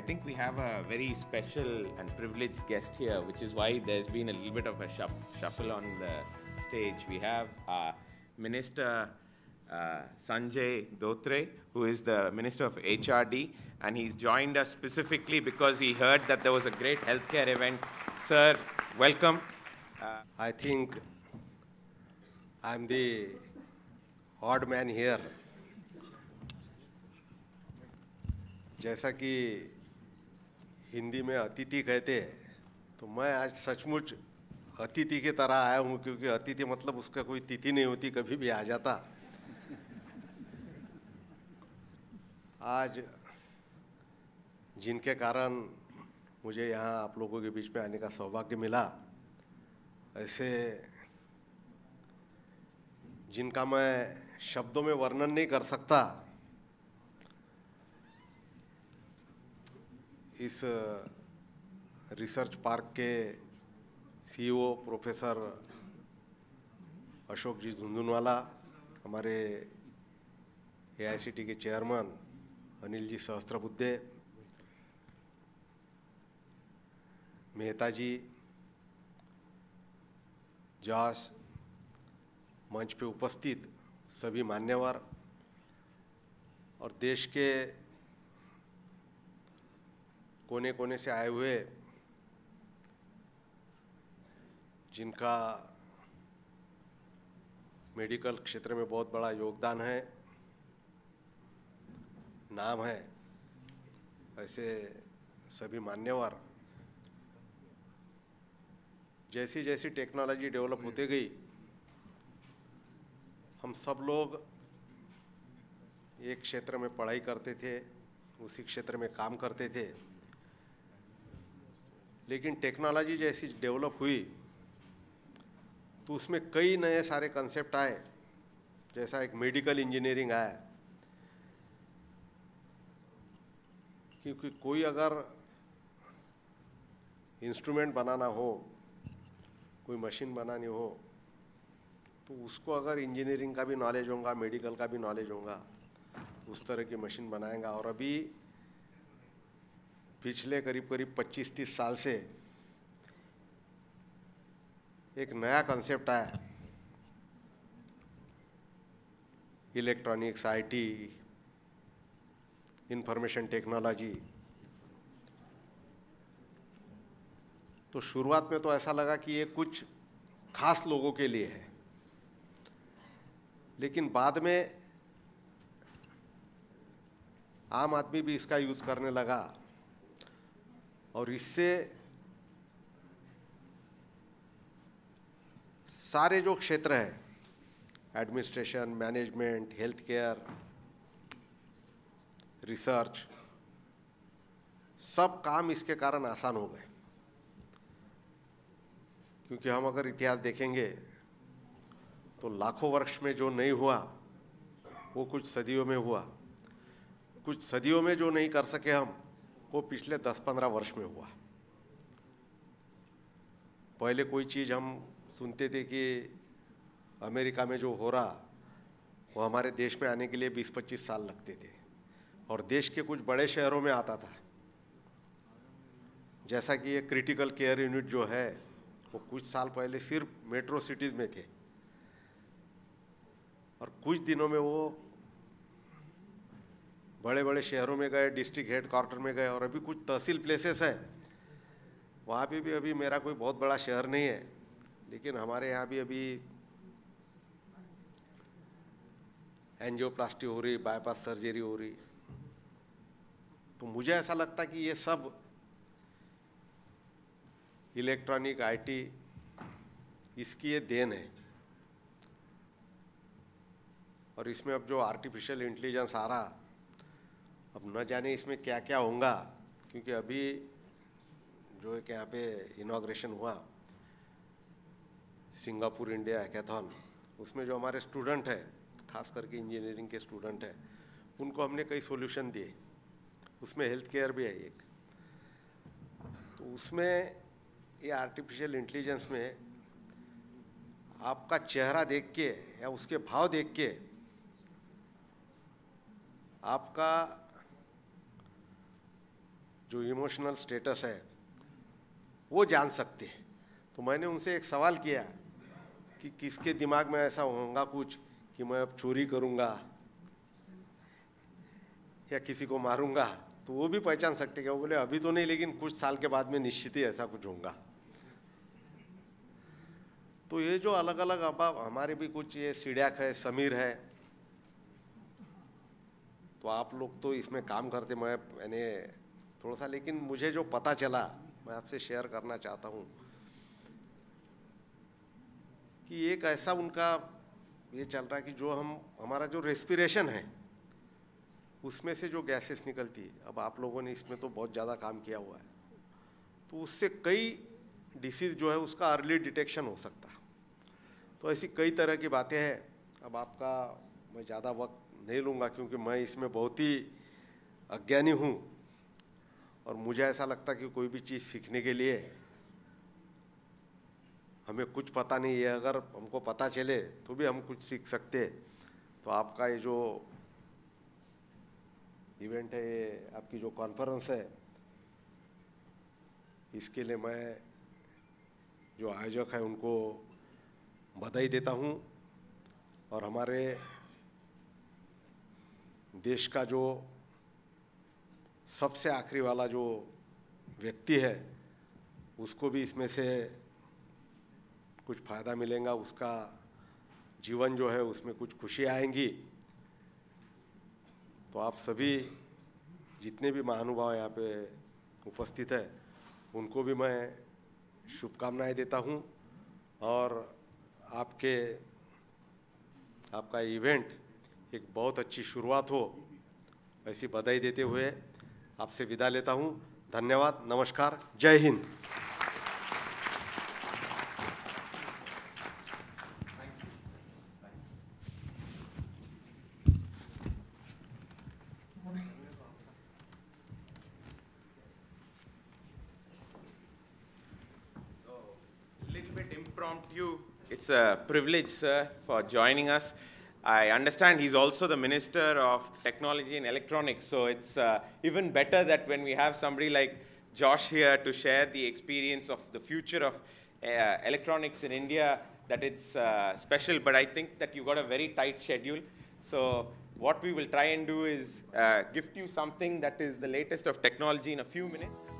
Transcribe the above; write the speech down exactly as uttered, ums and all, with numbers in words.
I think we have a very special and privileged guest here, which is why there's been a little bit of a shuff shuffle on the stage. We have uh, Minister uh, Sanjay Dhotre, who is the Minister of H R D, and he's joined us specifically because he heard that there was a great healthcare event. Sir, welcome. Uh, I think I'm the odd man here. जैसा कि हिंदी में अतिथि कहते हैं, तो मैं आज सचमुच अतिथि की तरह आया हूँ, क्योंकि अतिथि मतलब उसका कोई तिथि नहीं होती, कभी भी आ जाता। आज जिनके कारण मुझे यहाँ आप लोगों के बीच में आने का सौभाग्य मिला, ऐसे जिनका मैं शब्दों में वर्णन नहीं कर सकता, इस रिसर्च पार्क के सीईओ प्रोफेसर अशोक जी झुंझुनवाला, हमारे एआईसीटी के चेयरमैन अनिल जी सहस्त्रबुद्धे, मेहता जी, जॉस, मंच पे उपस्थित सभी मान्यवर और देश के कोने कोने से आए हुए जिनका मेडिकल क्षेत्र में बहुत बड़ा योगदान है, नाम है, ऐसे सभी मान्यवर, जैसी जैसी टेक्नोलॉजी डेवलप होते गई, हम सब लोग एक क्षेत्र में पढ़ाई करते थे, उसी क्षेत्र में काम करते थे, लेकिन टेक्नोलॉजी जैसी डेवलप हुई तो उसमें कई नए सारे कंसेप्ट आए, जैसा एक मेडिकल इंजीनियरिंग आया, क्योंकि कोई अगर इंस्ट्रूमेंट बनाना हो, कोई मशीन बनानी हो, तो उसको अगर इंजीनियरिंग का भी नॉलेज होगा, मेडिकल का भी नॉलेज होगा, उस तरह की मशीन बनाएगा। और अभी पिछले करीब करीब पच्चीस तीस साल से एक नया कंसेप्ट आया, इलेक्ट्रॉनिक्स, आईटी, इंफॉर्मेशन टेक्नोलॉजी। तो शुरुआत में तो ऐसा लगा कि ये कुछ खास लोगों के लिए है, लेकिन बाद में आम आदमी भी इसका यूज़ करने लगा और इससे सारे जो क्षेत्र है, administration, management, health care, research, सब काम इसके कारण आसान हो गए। क्योंकि हम अगर इतिहास देखेंगे तो लाखों वर्ष में जो नहीं हुआ वो कुछ सदियों में हुआ, कुछ सदियों में जो नहीं कर सके हम, वो पिछले दस पंद्रह वर्ष में हुआ। पहले कोई चीज़ हम सुनते थे कि अमेरिका में जो हो रहा, वो हमारे देश में आने के लिए बीस पच्चीस साल लगते थे और देश के कुछ बड़े शहरों में आता था। जैसा कि ये क्रिटिकल केयर यूनिट जो है, वो कुछ साल पहले सिर्फ मेट्रो सिटीज़ में थे और कुछ दिनों में वो बड़े बड़े शहरों में गए, डिस्ट्रिक्ट हेड क्वार्टर में गए, और अभी कुछ तहसील प्लेसेस है, वहाँ पे भी अभी मेरा कोई बहुत बड़ा शहर नहीं है, लेकिन हमारे यहाँ भी अभी एंजियोप्लास्टी हो रही, बाईपास सर्जरी हो रही। तो मुझे ऐसा लगता कि ये सब इलेक्ट्रॉनिक, आईटी, इसकी ये देन है। और इसमें अब जो आर्टिफिशियल इंटेलिजेंस आ रहा, अब न जाने इसमें क्या क्या होगा, क्योंकि अभी जो एक यहाँ पे इनॉग्रेशन हुआ सिंगापुर इंडिया हैकाथॉन, उसमें जो हमारे स्टूडेंट है, खास करके इंजीनियरिंग के स्टूडेंट है, उनको हमने कई सॉल्यूशन दिए, उसमें हेल्थ केयर भी है एक। तो उसमें ये आर्टिफिशियल इंटेलिजेंस में आपका चेहरा देख के या उसके भाव देख के आपका जो इमोशनल स्टेटस है वो जान सकते हैं। तो मैंने उनसे एक सवाल किया कि किसके दिमाग में ऐसा होगा कुछ कि मैं अब चोरी करूँगा या किसी को मारूंगा, तो वो भी पहचान सकते क्या? वो बोले अभी तो नहीं, लेकिन कुछ साल के बाद में निश्चित ही ऐसा कुछ होगा। तो ये जो अलग अलग, अब हमारे भी कुछ, ये सीढ़ियाक है, समीर है, तो आप लोग तो इसमें काम करते, मैं मैंने थोड़ा सा, लेकिन मुझे जो पता चला मैं आपसे शेयर करना चाहता हूँ कि एक ऐसा उनका ये चल रहा है कि जो हम हमारा जो रेस्पिरेशन है उसमें से जो गैसेस निकलती है, अब आप लोगों ने इसमें तो बहुत ज़्यादा काम किया हुआ है, तो उससे कई डिसीज़ जो है उसका अर्ली डिटेक्शन हो सकता है। तो ऐसी कई तरह की बातें हैं। अब आपका मैं ज़्यादा वक्त नहीं लूँगा क्योंकि मैं इसमें बहुत ही अज्ञानी हूँ और मुझे ऐसा लगता कि कोई भी चीज़ सीखने के लिए हमें कुछ पता नहीं है, अगर हमको पता चले तो भी हम कुछ सीख सकते हैं। तो आपका ये जो इवेंट है, ये आपकी जो कॉन्फ्रेंस है, इसके लिए मैं जो आयोजक है उनको बधाई देता हूँ और हमारे देश का जो सबसे आखिरी वाला जो व्यक्ति है उसको भी इसमें से कुछ फ़ायदा मिलेगा, उसका जीवन जो है उसमें कुछ खुशी आएंगी। तो आप सभी जितने भी महानुभाव यहाँ पे उपस्थित है उनको भी मैं शुभकामनाएं देता हूँ और आपके आपका इवेंट एक बहुत अच्छी शुरुआत हो, ऐसी बधाई देते हुए आपसे विदा लेता हूँ। धन्यवाद, नमस्कार, जय Hind. Impromptu. It's a privilege, sir, for joining us. I understand he's also the Minister of Technology and Electronics, so it's uh, even better that when we have somebody like Josh here to share the experience of the future of uh, electronics in India, that it's uh, special. But I think that you've got a very tight schedule. So what we will try and do is uh, gift you something that is the latest of technology in a few minutes.